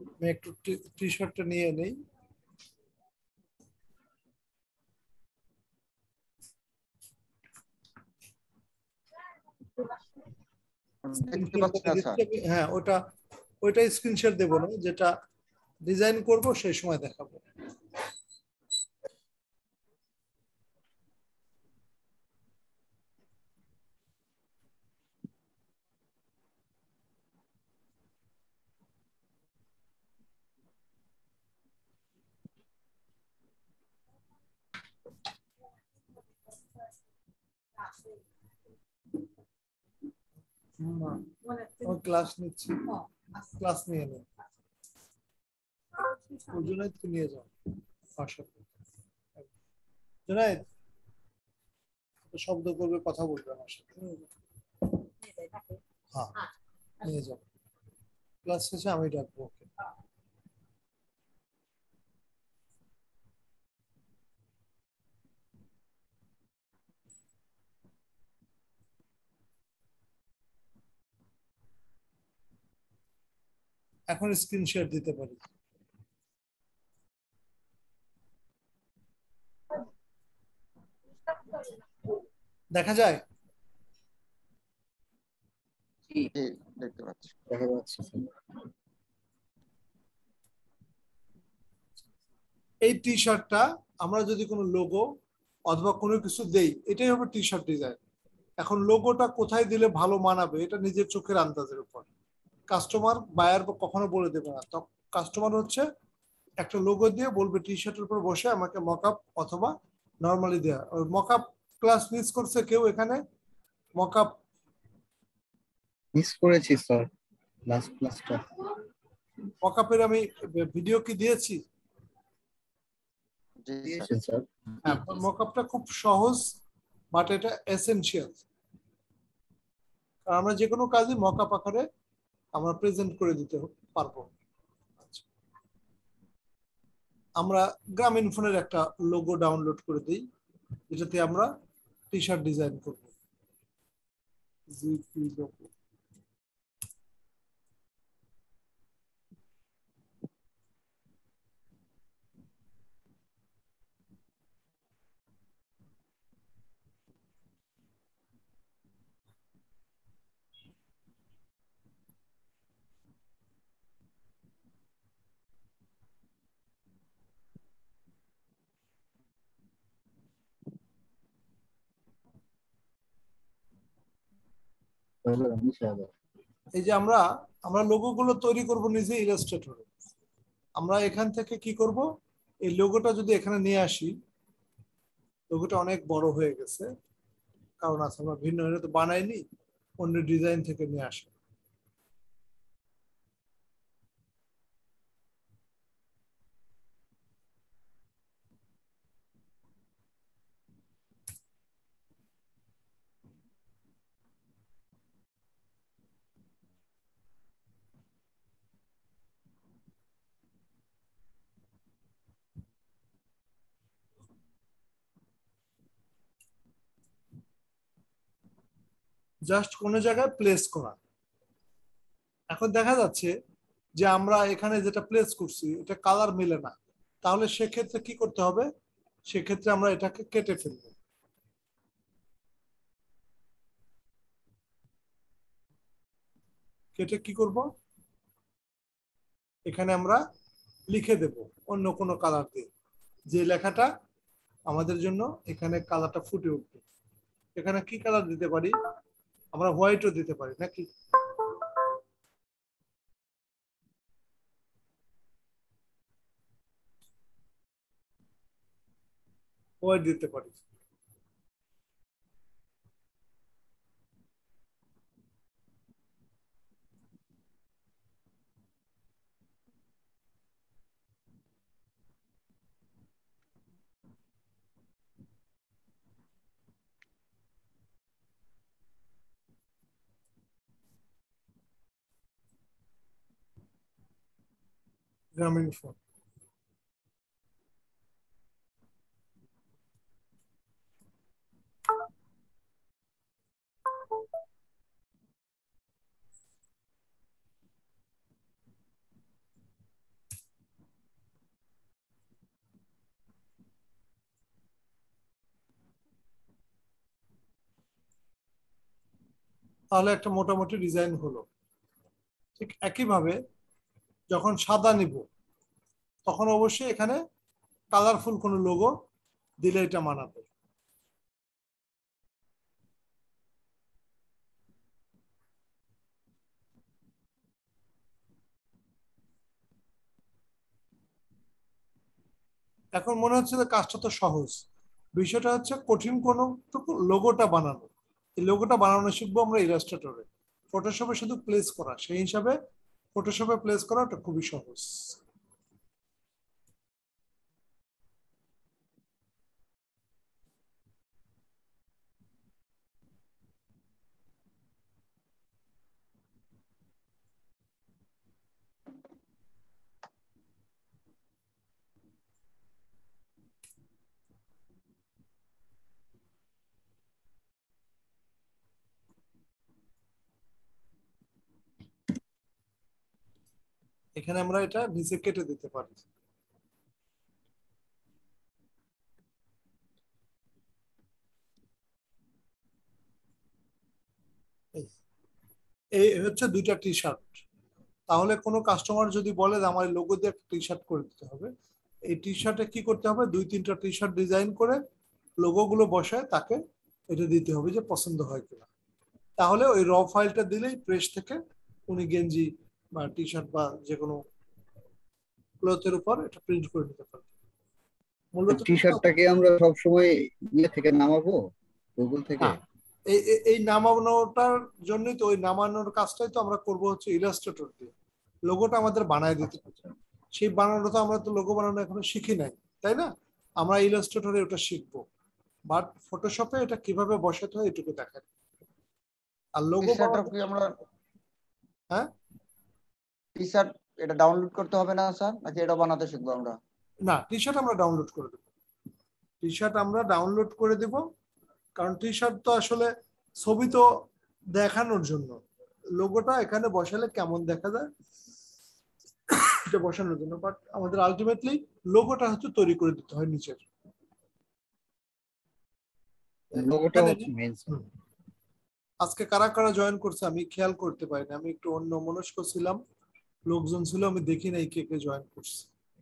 আমি একটু টি শার্টটা নিয়ে নেই। হ্যাঁ, ওইটা স্ক্রিনশট দেবো না, যেটা ডিজাইন করব সেই সময় দেখাবো। ক্লাস নিচ্ছি, ক্লাস নিয়ে নেই, জুনাইদ নিয়ে যাও বাসাতে। জুনাইদ শব্দ করবে, কথা বলবে আমার সাথে। হ্যাঁ, নিয়ে যাও, ক্লাস শেষে আমি ডাকবো ওকে। এখন স্ক্রিন শেয়ার দিতে পারি। দেখা যায়? দেখতে পাচ্ছি। দেখা যাচ্ছে। এই টি শার্টটা আমরা যদি কোনো লোগো অথবা কোনো কিছু দেই, এটাই হবে টি শার্ট ডিজাইন। এখন লোগোটা কোথায় দিলে ভালো মানাবে এটা নিজের চোখের আন্দাজের উপর। কাস্টমার বায়ার কখনো বলে দেবে না। তো কাস্টমার হচ্ছে একটা লোগো দিয়ে বলবে টি শার্টের উপর বসে আমাকে মকআপ অথবা নরমালি দেয়া। ওই মকআপ ক্লাস মিস করছে কেউ এখানে? মকআপ মিস করেছি স্যার, লাস্ট ক্লাসটা। মকআপের আমি ভিডিও কি দিয়েছি? দিয়েছেন স্যার। হ্যাঁ, মকআপটা খুব সহজ, বাট এটা এসেনশিয়াল। আমরা যে কোনো কাজই মকআপ আকারে আমরা প্রেজেন্ট করে দিতে পারবো। আচ্ছা, আমরা গ্রামীণ ফোনের একটা লোগো ডাউনলোড করে দিই, যেটাতে আমরা টি শার্ট ডিজাইন করব। GP logo. এই যে আমরা আমরা লোগো গুলো তৈরি করব নিজে ইলাস্ট্রেটরে। আমরা এখান থেকে কি করব, এই লোগোটা যদি এখানে নিয়ে আসি, লোগোটা অনেক বড় হয়ে গেছে, কারণ আছে আমরা ভিন্ন তো বানাইনি, অন্য ডিজাইন থেকে নিয়ে আসি। জাস্ট কোন জায়গায় প্লেস করা। এখন দেখা যাচ্ছে যে আমরা এখানে যেটা প্লেস করছি এটা কালার মিলে না, তাহলে সেক্ষেত্রে কি করতে হবে? সেক্ষেত্রে আমরা এটাকে কেটে ফেলব। কেটে কি করব? এখানে আমরা লিখে দেব অন্য কোনো কালার দিয়ে, যে লেখাটা আমাদের জন্য এখানে কালারটা ফুটে উঠবে। এখানে কি কালার দিতে পারি? আমরা হোয়াইটও দিতে পারি নাকি? হোয়াইট দিতে পারি। গ্রামীণ ফোন। তাহলে একটা মোটামুটি ডিজাইন হলো। ঠিক একইভাবে যখন সাদা নিব তখন অবশ্যই এখানে কালারফুল কোনো লোগো দিলে এটা মানাবে। এখন মনে হচ্ছে যে কাজটা তো সহজ, বিষয়টা হচ্ছে কঠিন কোনো লোগোটা বানানো। এই লোগোটা বানানো শিখবো আমরা ইলাস্ট্রেটরে। ফটোশপে শুধু প্লেস করা, সেই হিসাবে ফটোশপে প্লেস করা ওটা খুবই সহজ। এখানে আমরা এটা নিচে কেটে দিতে পারি। এই হচ্ছে দুইটা টি শার্ট। তাহলে কোনো কাস্টমার যদি বলে যে আমার লোগো দিয়ে একটা টি শার্ট করে দিতে হবে, এই টি শার্টে কি করতে হবে, 2-3টা টি শার্ট ডিজাইন করে লোগো গুলো বসায় তাকে এটা দিতে হবে যে পছন্দ হয় কিনা। তাহলে ওই র ফাইলটা দিলেই প্রেস থেকে উনি গেঞ্জি বা টি শার্ট বা যে কোনো ক্লথের উপর এটা প্রিন্ট করে নিতে পারবে। মূলত টি শার্টটাকে আমরা সব সময় ইয়ে থেকে নামাবো, গুগল থেকে? হ্যাঁ, এই নামানোটার জন্যই তো, ওই নামানোর কাজটাই তো আমরা করব হচ্ছে ইলাস্ট্রেটর দিয়ে। লোগোটা আমাদের বানায় দিতে আচ্ছা হবে। আচ্ছা। সেই বানানো তো আমরা তো লোগো বানানো এখনো শিখি নাই, তাই না? আমরা ইলাস্ট্রেটরে ওটা শিখবো, বাট ফটোশপে এটা কিভাবে বসাতে হয় এটুকু দেখার। আর টি লোগো শার্টটা বানাতে, কি আমরা হ্যাঁ টি শার্ট এটা ডাউনলোড করতে হবে না স্যার, নাকি এটা বানাতে শিখবো আমরা? না, টি শার্ট আমরা ডাউনলোড করে দেবো। টি শার্ট আমরা ডাউনলোড করে দেব, কারণ টি শার্ট তো আসলে ছবি তো দেখানোর জন্য, লোগোটা এখানে বসালে কেমন দেখা যায় এটা বসানোর জন্য, বাট আমাদের আলটিমেটলি লোগোটা হচ্ছে তৈরি করে দিতে হয় নিচের। লোগোটা এখানে হচ্ছে মেইন। হুম, আজকে কারা কারা জয়েন করছে আমি খেয়াল করতে পারিনি, আমি একটু অন্য মনস্ক ছিলাম, লোকজন ছিল, আমি দেখি নাই কে কে জয়েন করছে।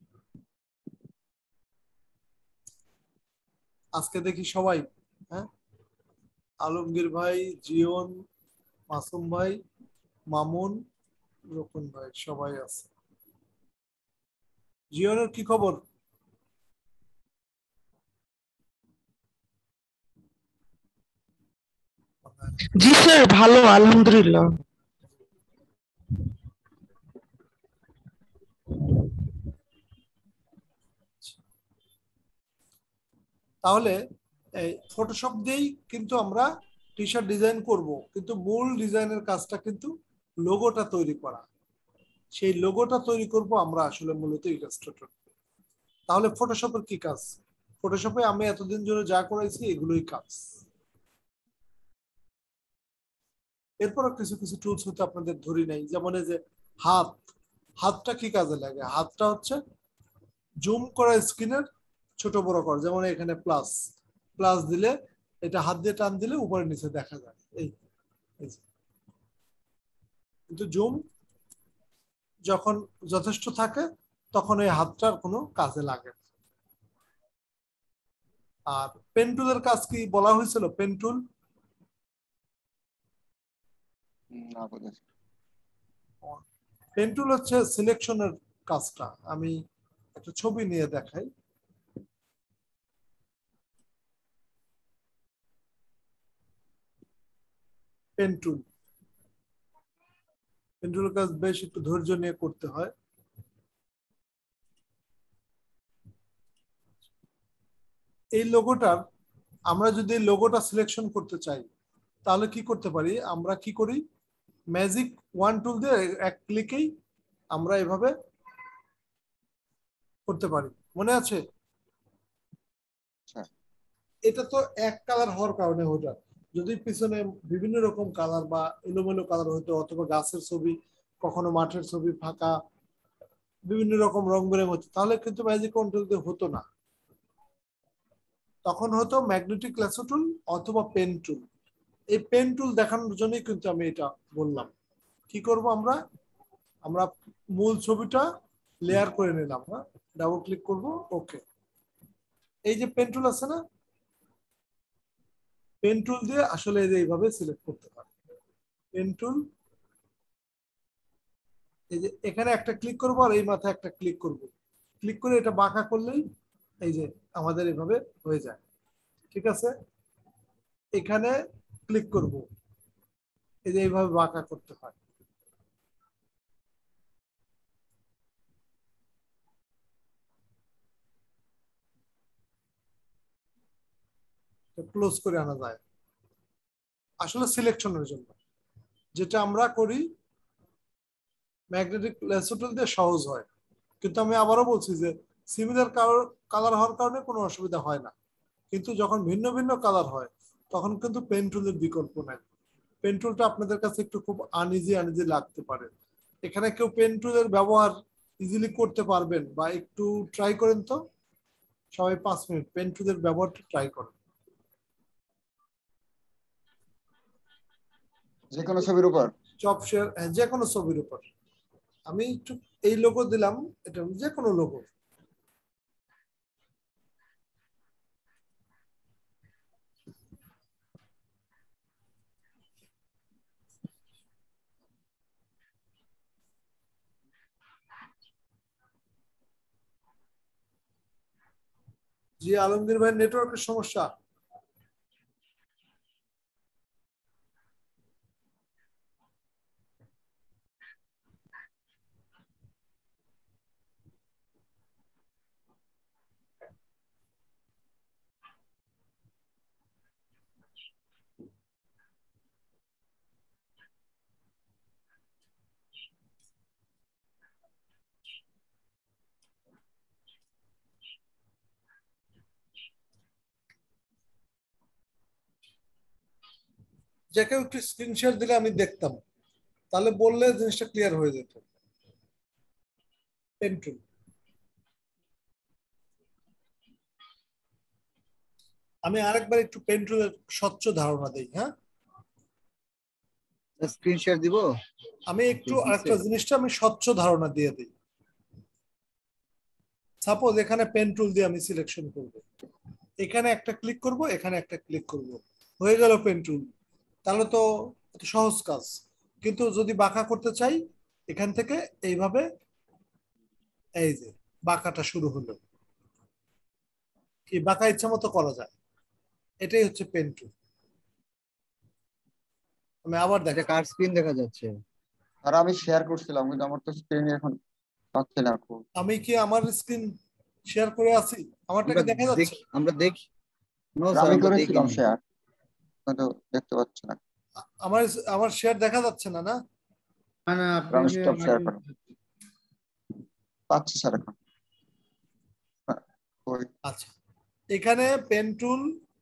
আজকে দেখি সবাই, হ্যাঁ, আলমগীর ভাই, জিয়ন, মাসুম ভাই, মামুন, রকুন ভাই সবাই আছে। জিয়নের কি খবর? জি স্যার, ভালো আলহামদুলিল্লাহ। তাহলে এই ফটোশপ দিয়েই কিন্তু আমরা টি শার্ট ডিজাইন করব, কিন্তু মূল ডিজাইনের কাজটা কিন্তু লোগোটা তৈরি করা। সেই লোগোটা তৈরি করব আমরা আসলে মূলত ইলাস্ট্রেটর। তাহলে ফটোশপের কি কাজ? ফটোশপে আমি এতদিন ধরে যা করেছি এগুলোই কাজ। এরপরও কিছু কিছু টুলস হতে আপনাদের ধরি নাই, যেমন এই যে হাত, হাতটা কি কাজে লাগে? হাতটা হচ্ছে জুম করা স্ক্রিনের ছোট বড় করা, যেমন এখানে প্লাস, প্লাস দিলে এটা হাত দিয়ে টান দিলে উপরে নিচে দেখা যায় এই এই যে। কিন্তু জুম যখন যথেষ্ট থাকে তখন এই হাতটার কোনো কাজে লাগে না। আর পেন টুলের কাজ কি বলা হয়েছিল? পেন টুল, না বুঝেছি। পেন টুল হচ্ছে সিলেকশনের কাজটা। আমি একটা ছবি নিয়ে দেখাই। পেন টুল, পেন টুলের কাজ বেশ একটু ধৈর্য নিয়ে করতে হয়। এই লোগোটার, আমরা যদি লোগোটা সিলেকশন করতে চাই তাহলে কি করতে পারি? আমরা কি করি, ম্যাজিক ওয়ান টুল দিয়ে এক ক্লিকেই আমরা এভাবে করতে পারি, মনে আছে? আচ্ছা। এটা তো এক কালার হওয়ার কারণে ওটা, যদি পিছনে বিভিন্ন রকম কালার বা এলোমেলো কালার হতো, অথবা গাছের ছবি, কখনো মাঠের ছবি, ফাঁকা বিভিন্ন রকম রং বেরঙ হতো, তাহলে কিন্তু ম্যাজিক কন্ট্রোল দিয়ে হতো না। তখন হতো ম্যাগনেটিক ল্যাসো টুল অথবা পেন টুল। এই পেন টুল দেখানোর জন্যই কিন্তু আমি এটা বললাম। কি করব আমরা আমরা মূল ছবিটা লেয়ার করে নিলাম, হ্যাঁ, ডাবল ক্লিক করব, ওকে। এই যে পেন টুল আছে না, পেন টুল দিয়ে আসলে এইভাবে সিলেক্ট করতে পারি। পেন টুল, এই যে এখানে একটা ক্লিক করবো আর এই মাথায় একটা ক্লিক করব, ক্লিক করে এটা বাঁকা করলেই এই যে আমাদের এভাবে হয়ে যায়। ঠিক আছে, এখানে ক্লিক করব, এই যে এইভাবে বাঁকা করতে হয়। ক্লোজ করে আনা যায় আসলে সিলেকশনের জন্য। যেটা আমরা করি ম্যাগনেটিক লেসো টুল দিয়ে সহজ হয়, কিন্তু আমি আবারও বলছি যে সিমিলার কালার হওয়ার কারণে কোনো অসুবিধা হয় না, কিন্তু যখন ভিন্ন ভিন্ন কালার হয় তখন কিন্তু পেন টুলের বিকল্প নাই। পেন টুলটা আপনাদের কাছে একটু খুব আনইজি লাগতে পারে। এখানে কেউ পেন টুলের ব্যবহার ইজিলি করতে পারবেন বা একটু ট্রাই করেন তো, সবাই 5 মিনিট পেন টুলের ব্যবহারটা ট্রাই করেন। যে কোনো ছবির উপর জব শেয়ার, যে কোনো ছবির উপর। আমি একটু এই লোগো দিলাম, এটা যে কোনো লোগো। জি আলমগীর ভাই, নেটওয়ার্কের সমস্যা। যে কেউ একটু স্ক্রিন শেয়ার দিলে আমি দেখতাম, তাহলে বললে জিনিসটা ক্লিয়ার হয়ে যেত। পেন টুল, আমি আরেকবার একটু পেন টুলের স্বচ্ছ ধারণা দেই, হ্যাঁ। স্ক্রিন শেয়ার দিব। আমি একটু আরেকটা জিনিসটা আমি স্বচ্ছ ধারণা দিয়ে দিই। সাপোজ এখানে পেন টুল দিয়ে আমি সিলেকশন করব, এখানে একটা ক্লিক করব, এখানে একটা ক্লিক করব, হয়ে গেল পেন টুল। তাহলে তো সহজ কাজ। কিন্তু যদি বাঁকা করতে চাই, এখান থেকে এইভাবে এই যে বাঁকাটা শুরু হলো, কি বাঁকা ইচ্ছা মতো করা যায়। এটাই হচ্ছে পেন টুল। আমি আবার এটা দেখাই। কার স্ক্রিন দেখা যাচ্ছে? আর আমি শেয়ার করছিলাম কিন্তু আমার তো স্ক্রিনে এখন পাচ্ছি না খুব। আমি কি আমার স্ক্রিন শেয়ার করে আছি? আমারটাকে দেখা যাচ্ছে? আমরা দেখি। নো স্যার, আমি আমরা করেছিলাম দেখিনি। শেয়ার কিন্তু দেখতে পাচ্ছি না। আমার আমার শেয়ার দেখা যাচ্ছে না, না? না না, আমি আপনাকে স্টপ শেয়ার আমাকে করি, পাচ্ছি স্যার এখন। হ্যাঁ, ওই আচ্ছা, এখানে পেন টুল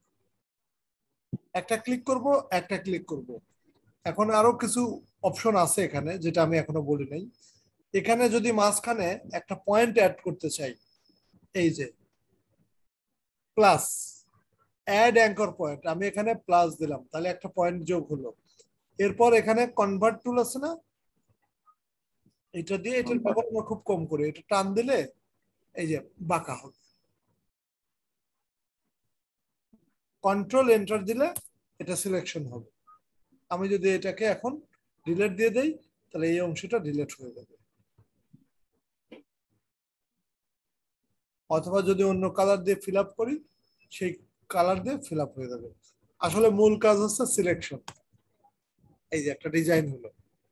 একটা ক্লিক করব, একটা ক্লিক করব। এখন আরো কিছু অপশন আছে এখানে, যেটা আমি এখনো বলি নাই। এখানে যদি মাঝখানে একটা পয়েন্ট অ্যাড করতে চাই, এই যে প্লাস, অ্যাড অ্যাঙ্কর পয়েন্ট, আমি এখানে প্লাস দিলাম, তাহলে একটা পয়েন্ট যোগ হলো। এরপর এখানে কনভার্ট টুল আছে না, এটা দিয়ে, এটার ব্যবহার আমরা খুব কম করি, এটা টান দিলে এই যে বাঁকা হবে। কন্ট্রোল এন্টার দিলে এটা সিলেকশন হবে। আমি যদি এটাকে এখন ডিলেট দিয়ে দেই, তাহলে এই অংশটা ডিলেট হয়ে যাবে। অথবা যদি অন্য কালার দিয়ে ফিল আপ করি, সেই কালার দিয়ে ফিল আপ হয়ে যাবে। আসলে মূল কাজ হচ্ছে সিলেকশন। এই যে একটা ডিজাইন হলো।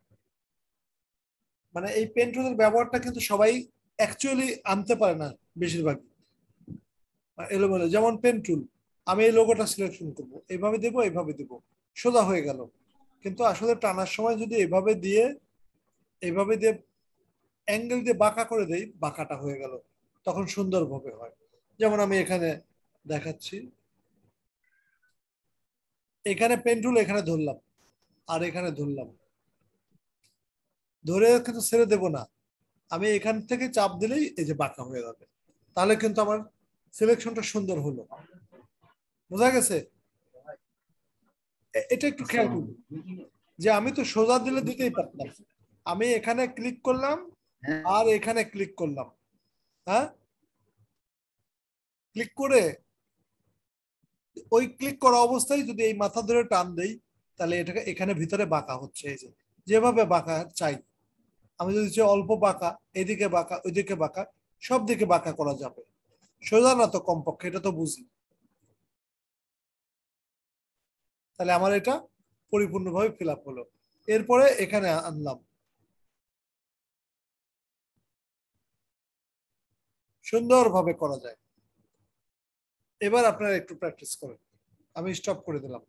মানে এই পেন টুলের ব্যবহারটা কিন্তু সবাই অ্যাকচুয়ালি আনতে পারে না বেশিরভাগ। এলোমেলো, যেমন পেন টুল, আমি এই লোগোটা সিলেকশন করব, এইভাবে দেবো, এইভাবে দেবো, সোজা হয়ে গেল। কিন্তু আসলে টানার সময় যদি এইভাবে দিয়ে, এইভাবে দিয়ে অ্যাঙ্গেল দিয়ে বাঁকা করে দেই, বাঁকাটা হয়ে গেল, তখন সুন্দরভাবে হয়। যেমন আমি এখানে দেখাচ্ছি, এখানে পেন টুল এখানে ধরলাম আর এখানে ধরলাম, ধরে কিন্তু ছেড়ে দেব না, আমি এখান থেকে চাপ দিলেই এই যে বাঁকা হয়ে যাবে। তাহলে কিন্তু আমার সিলেকশনটা সুন্দর হলো। বোঝা গেছে? এটা একটু খেয়াল করুন যে আমি তো সোজা দিলে দিতেই পারতাম, আমি এখানে ক্লিক করলাম হ্যাঁ আর এখানে ক্লিক করলাম, হ্যাঁ ক্লিক করে ওই ক্লিক করা অবস্থায় যদি এই মাথা ধরে টান দেই তাহলে এটাকে এখানে ভিতরে বাঁকা হচ্ছে, এই যে যেভাবে বাঁকা চাই আমি যদি চাই অল্প বাঁকা, এদিকে বাঁকা ওইদিকে বাঁকা, সব দিকে বাঁকা করা যাবে, সোজা না তো কমপক্ষে, এটা তো বুঝি। তাহলে আমার এটা পরিপূর্ণভাবে ফিল আপ হলো। এরপরে এখানে আনলাম, সুন্দরভাবে করা যায়। এবার আপনারা একটু প্র্যাকটিস করেন, আমি স্টপ করে দিলাম।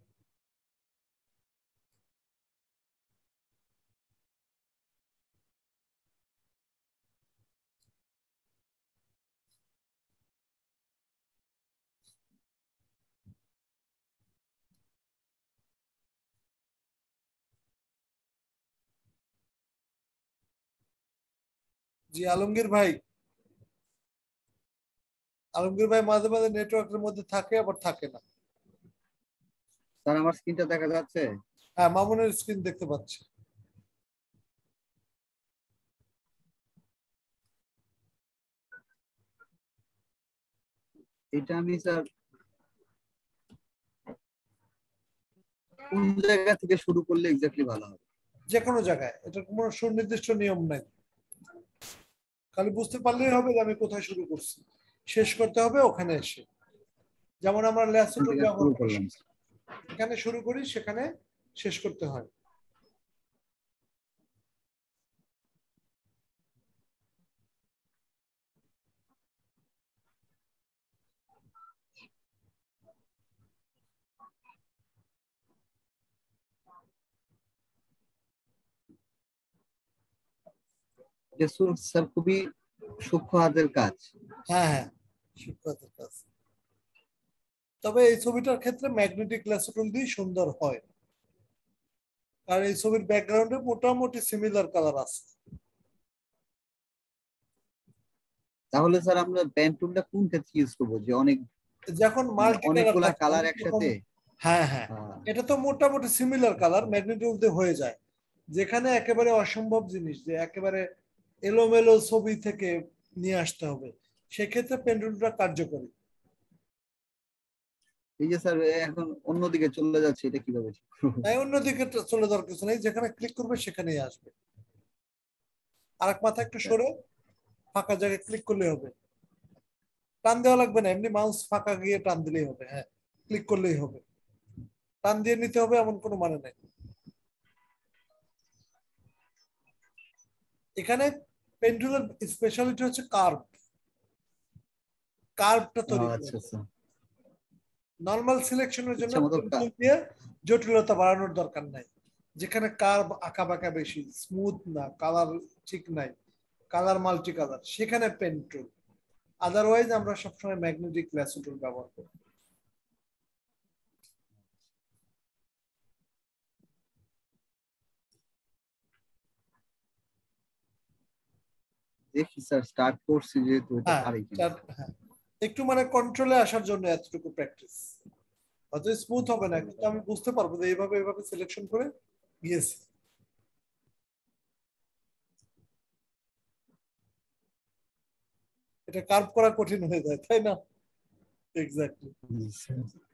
জি আলমগীর ভাই, আলমগীর ভাই মাঝে মাঝে নেটওয়ার্কের মধ্যে থাকে আবার থাকে না। স্যার আমার স্ক্রিনটা দেখা যাচ্ছে? হ্যাঁ মামুনের স্ক্রিন দেখতে পাচ্ছি। এটা আমি স্যার কোন জায়গা থেকে শুরু করলে এক্স্যাক্টলি ভালো হবে? যে কোনো জায়গায়, এটা কোনো সুনির্দিষ্ট নিয়ম নাই, খালি বুঝতে পারলেই হবে যে আমি কোথায় শুরু করছি, শেষ করতে হবে ওখানে এসে। যেমন আমরা এখান ল্যাসোটুল থেকে ব্যবহার শুরু করি, করলাম। এখানে শুরু করি সেখানে শেষ করতে হয়। এটা স্যার খুবই সূক্ষ্ম হাতের কাজ। হ্যাঁ হ্যাঁ শিক্ষকের কাজ। তবে এই ছবিটার ক্ষেত্রে ম্যাগনেটিক ল্যাসোটুল দিয়ে সুন্দর হয়, আর এই ছবির ব্যাকগ্রাউন্ডে মোটামুটি সিমিলার কালার আছে। তাহলে স্যার আমরা পেন টুলটা কোন ক্ষেত্রে ইউজ করবো, যে অনেক যখন মাল্টি কালার অনেকগুলা থাকে কালার তখন, একসাথে? হ্যাঁ হ্যাঁ আহ, এটা তো মোটামুটি সিমিলার কালার ম্যাগনেটিক দিয়ে হয়ে যায়। যেখানে একেবারে অসম্ভব জিনিস যে একেবারে এলোমেলো ছবি থেকে নিয়ে আসতে হবে, সেক্ষেত্রে পেন্ডুলটা কার্যকরী। এই যে স্যার এখন অন্যদিকে চলে যাচ্ছে, এটা কিভাবে করবো? তাই অন্যদিকে চলে যাওয়ার কিছু নেই, যেখানে ক্লিক করবে সেখানেই আসবে। আরেক মাথা একটু আচ্ছা, সরে ফাঁকা জায়গায় ক্লিক করলে হবে, টান দেওয়া লাগবে না, এমনি মাউস ফাঁকা গিয়ে টান দিলেই হবে, হ্যাঁ ক্লিক করলেই হবে, টান দিয়ে নিতে হবে এমন কোনো মানে নাই। এখানে পেন্ডুলার স্পেশালিটি হচ্ছে কার্ভ, কার্ভটা তৈরি করে। আচ্ছা আচ্ছা, নর্মাল সিলেকশনের জন্য ইচ্ছা মতো পেন্সিল দিয়ে জটিলতা বাড়ানোর দরকার নাই। যেখানে কার্ভ আঁকা বাঁকা বেশি, স্মুথ না, কালার ঠিক নাই, কালার মাল্টি কালার, সেখানে পেন টুল। আদারওয়াইজ আমরা সবসময় ম্যাগনেটিক ল্যাসো টুল ব্যবহার করি। দেখি স্যার স্টার্ট করছি যেহেতু এটা হ্যাঁ পারি কিনা। হ্যাঁ একটু মানে কন্ট্রোলে আসার জন্য এতটুকু প্র্যাকটিস, হয়তো স্মুথ হবে না কিন্তু আমি বুঝতে পারবো যে এইভাবে এইভাবে সিলেকশন করে গিয়েছি। এটা কার্ভ করা কঠিন হয়ে যায় তাই না? এক্স্যাক্টলি।